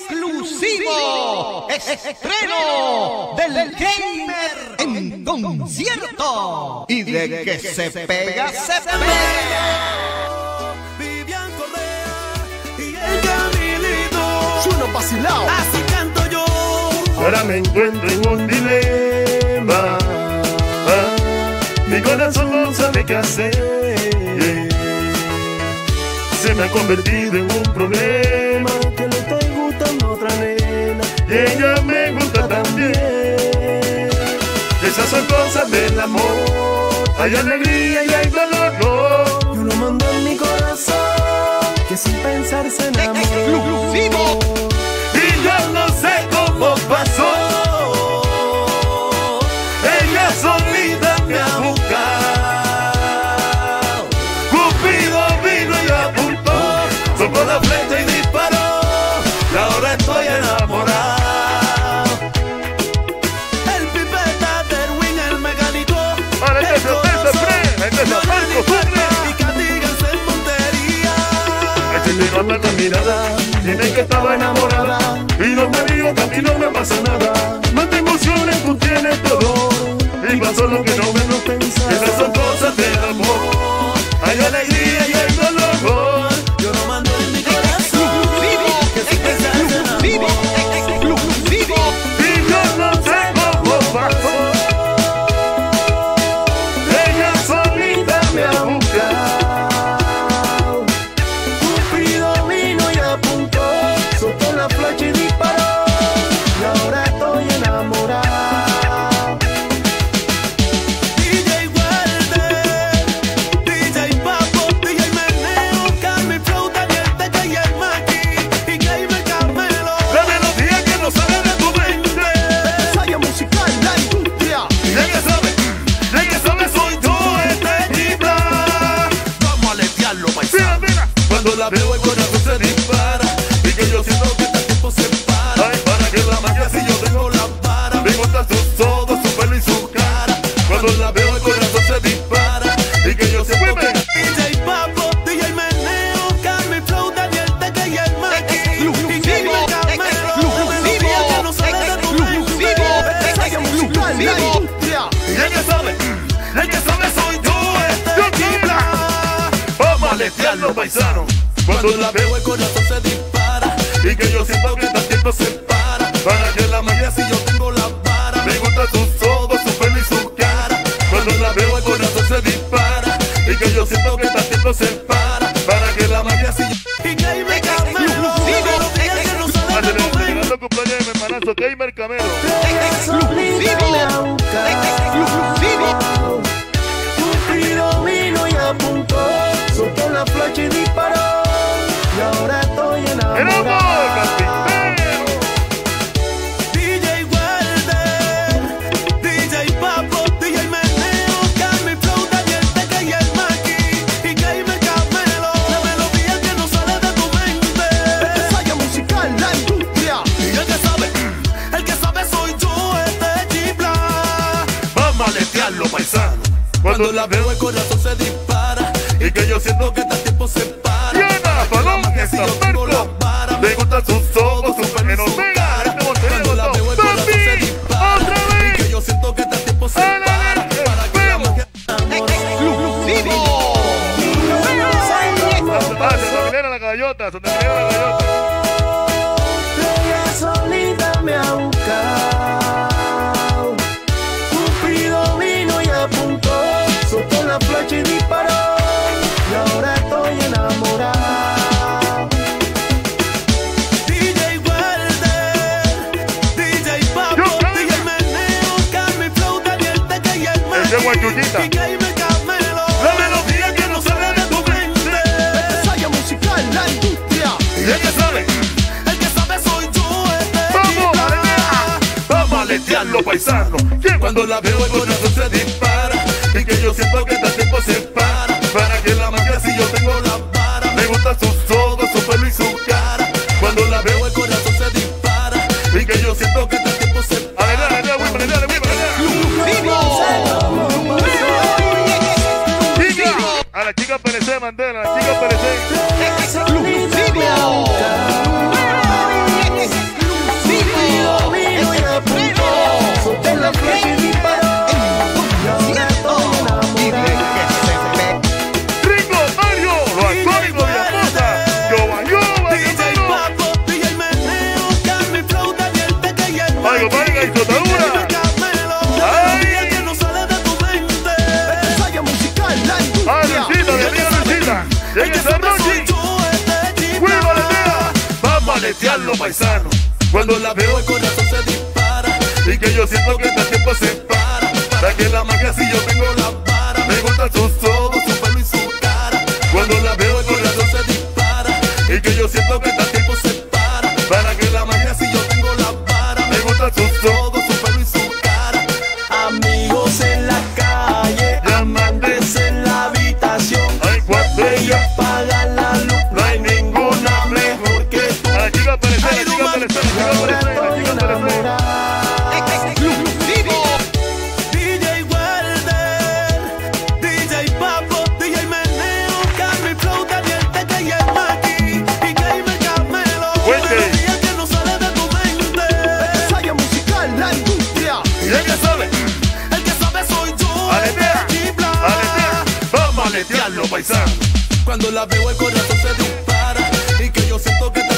exclusivo estreno del Gamer en concierto. Y de que se pega, se pega. Vivian Correa y el Camilito. Suena vacilado. Así canto yo. Ahora me encuentro en un dilema. Mi corazón no sabe qué hacer. Se me ha convertido en un problema, que le estoy gustando a otra nena y ella me gusta también. Esas son cosas del amor. Hay alegría y hay dolor. Yo lo mando en mi corazón, que sin pensar se enamoró. Exclusivo. Y yo no sé cómo pasó. Ella solita me ha buscado. Cupido vino y apuntó, sopló la flecha y disparó. Y ahora estoy enamorado. El pipeta del Win, el mecánico. Ahora hay que se y castiganse en montería. Ese le manda la mirada, dime que estaba enamorada. Y no me digo que a mí no me pasa nada. No te emociones, tú tienes todo. Y pasó lo que no menos pensar. Esas son cosas del amor. Hay alegría y hay dolor. Yo lo mando en mi corazón, que sin pensar se enamoró. Exclusivo. Y yo no sé cómo pasó. Ella solita me ha buscado. Cupido vino y apuntó, soltó la flecha y disparó. Y ahora estoy enamorado. DJ Walder, DJ Papo, DJ Meneo, Carmen Flow, Daniel Teca y el Maki, y Gamer Carmelo. La melodía que no sale de tu mente. Ensaya musical, la industria. Y el que sabe soy yo, este chifla. Vamos a letearlo, Mira, paisano. mira. Cuando la veo el corazón se dispara. Y que yo siento que este tiempo se para. Ay, para que la magia si yo tengo la para. Me gustan sus ojos, su pelo y su cara. Cuando la veo el corazón se dispara. Y que yo siento que DJ Papo, DJ Meneo, Carmen Flow, Daniel Teca y el Maki, y Gamer Carmelo. La melodía que no sale de tu mente. Ensaya musical, la industria. y el que sabe soy yo, este chifla. Vamos a letearlo, paisano. Cuando la veo el corazón se dispara. Y que yo siento que este tiempo se para. Para que la magia si yo tengo la vara. Me gustan sus ojos, su pelo y su cara. Cuando la veo el corazón se dispara. Y que yo siento que este tiempo se para. Para que la magia si yo... Y Gamer Carmelo. La melodía que no sale de tu mente. Llegando cumpleaños de mi hermanazo Gamer Camelo. Exclusivo. Cupido vino y apuntó, soltó la flecha y disparó. Y ahora estoy ¡El amor, enamorado. carpintero! DJ Walder, DJ Papo, DJ Meneo, Carmen Flow, Daniel Teca y el Maki, y Gamer Carmelo. La melodía que no sale de tu mente. Ensaya musical, la industria. Y el que sabe soy yo, este chifla. Vamos a letearlo, paisano. Cuando la veo el corazón se dispara. Y que yo siento que este tiempo se para. Diana, Palón, Si yo tengo la vara, me gustan sus ojos, su pelo y su cara. cuando la veo el corazón se dispara. ¡Otra Y vez! que yo siento que este tiempo se para. Para que la magia Exclusivo. Se la gallota, se te la gallota. ella solita me ha buscado. Cupido vino y apuntó, soltó la flecha y disparó. Y ahora estoy enamorado. DJ Walder, DJ Papo, DJ Meneo, Carmen Flow, Daniel Teca y el Ese guayullita. Maki, y Gamer Carmelo. La melodía que no sale de tu mente. Ensaya musical, la industria. Y el que sabe soy yo, este vamos a chifla. letear. Vamos a letearlo, paisano. Cuando la veo el corazón se dispara. Y que yo siento que este tiempo se para. Para que la magia si yo tengo la vara. Me gustan sus ojos, su pelo y su cara. Cuando la veo el corazón se dispara. Y que yo siento que este tiempo se para. A la chica Pérez Mandela, a la chica Pérez. Exclusivo. aletearlo, paisano. Cuando la veo el corazón se dispara y que yo siento que el tiempo se para. Para que la magia si yo tengo la vara. Me gustan sus ojos, su pelo y su cara. Cuando la veo el corazón se dispara y que yo siento que el tiempo se para. Para que la magia si yo tengo la vara. Me gustan sus ojos, su pelo y su cara. Amigos en la calle, amantes en la habitación. Ay, cuando ella Apaga la luz, no hay ninguna mejor que tú. Aquí va a aparecer, aquí va a aparecer, aquí va a aparecer, aquí va a aparecer. Exclusivo. DJ Welder, DJ Papo, DJ Meneo, Carmen Flow, Daniel Teca y el Maki, y Gamer Camelo. Fuerte. Melodía que no sale de tu mente. Ensaya musical, la industria. ¿Y el que sabe? El que sabe soy yo. Aletea, Chibla. aletea. Vamos a aletearlo, paisano. Cuando la veo el corazón se dispara y que yo siento que